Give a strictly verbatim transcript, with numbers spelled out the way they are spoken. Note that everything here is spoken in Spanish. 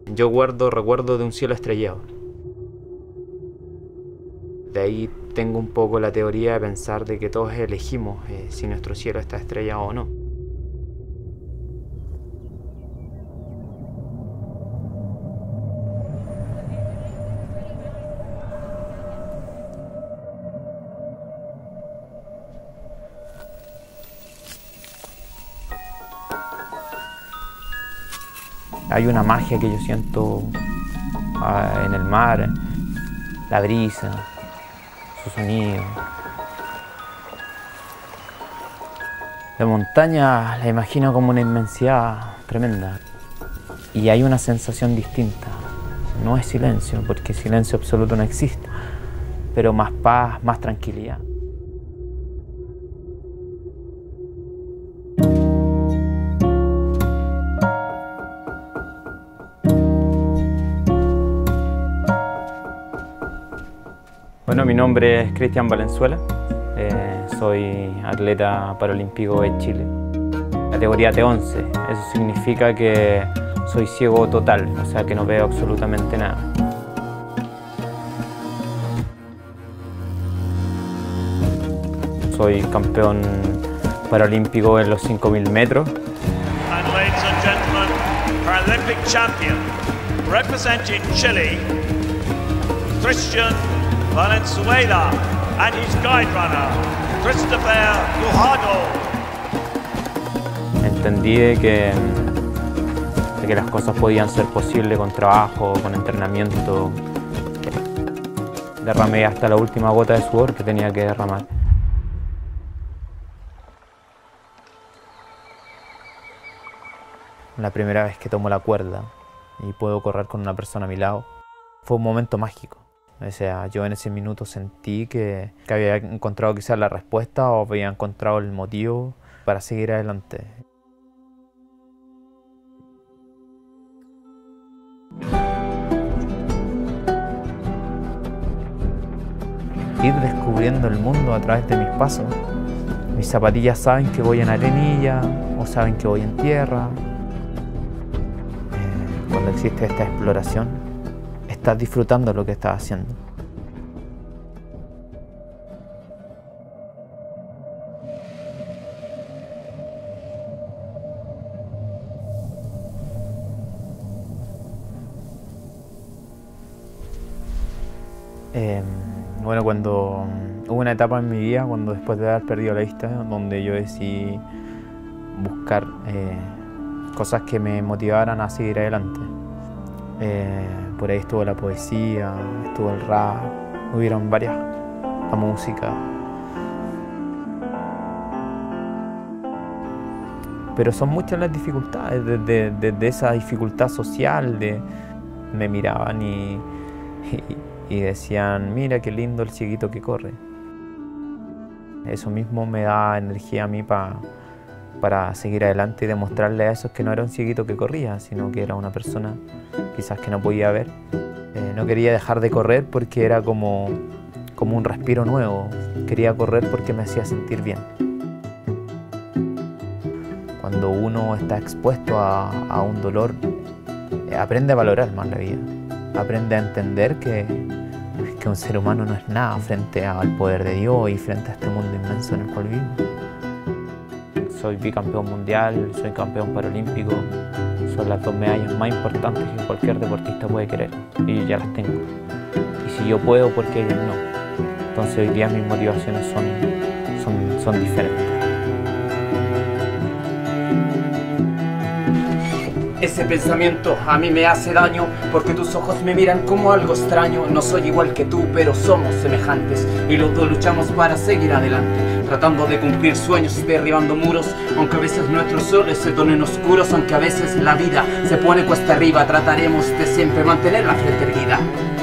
Yo guardo recuerdos de un cielo estrellado. De ahí tengo un poco la teoría de pensar de que todos elegimos eh, si nuestro cielo está estrellado o no. Hay una magia que yo siento uh, en el mar, la brisa, su sonido. La montaña la imagino como una inmensidad tremenda y hay una sensación distinta. No es silencio, porque silencio absoluto no existe, pero más paz, más tranquilidad. Bueno, mi nombre es Cristian Valenzuela, eh, soy atleta paralímpico de Chile, categoría T once, eso significa que soy ciego total, o sea que no veo absolutamente nada. Soy campeón paralímpico en los cinco mil metros. And ladies and gentlemen, Paralympic champion, representing Chile, Cristian Valenzuela, and his guide runner, Christopher Guajardo. Entendí de que, de que las cosas podían ser posibles con trabajo, con entrenamiento. Derramé hasta la última gota de sudor que tenía que derramar. La primera vez que tomo la cuerda y puedo correr con una persona a mi lado, fue un momento mágico. O sea, yo en ese minuto sentí que, que había encontrado quizás la respuesta o había encontrado el motivo para seguir adelante. Ir descubriendo el mundo a través de mis pasos. Mis zapatillas saben que voy en arenilla o saben que voy en tierra. Eh, cuando existe esta exploración, estás disfrutando lo que estás haciendo. Eh, bueno, cuando hubo una etapa en mi vida, cuando después de haber perdido la vista, donde yo decidí buscar eh, cosas que me motivaran a seguir adelante. Eh, por ahí estuvo la poesía, estuvo el rap, hubieron varias, la música. Pero son muchas las dificultades, desde de, de esa dificultad social, de me miraban y, y, y decían, mira qué lindo el cieguito que corre. Eso mismo me da energía a mí pa, para seguir adelante y demostrarle a esos que no era un cieguito que corría, sino que era una persona quizás que no podía ver. Eh, no quería dejar de correr porque era como, como un respiro nuevo. Quería correr porque me hacía sentir bien. Cuando uno está expuesto a, a un dolor, eh, aprende a valorar más la vida. Aprende a entender que, que un ser humano no es nada frente al poder de Dios y frente a este mundo inmenso en el cual vivo. Soy bicampeón mundial, soy campeón paralímpico. Son las dos medallas más importantes que cualquier deportista puede querer. Y yo ya las tengo. Y si yo puedo, ¿por qué ellos no? Entonces hoy día mis motivaciones son, son, son diferentes. Ese pensamiento a mí me hace daño porque tus ojos me miran como algo extraño. No soy igual que tú, pero somos semejantes y los dos luchamos para seguir adelante, tratando de cumplir sueños, derribando muros. Aunque a veces nuestros soles se tornen oscuros, aunque a veces la vida se pone cuesta arriba, trataremos de siempre mantener la frente erguida.